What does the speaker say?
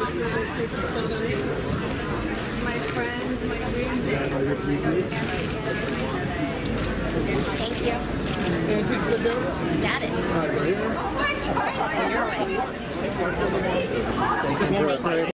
My friend, my dream. Thank you. Got it. On your way. Thank you.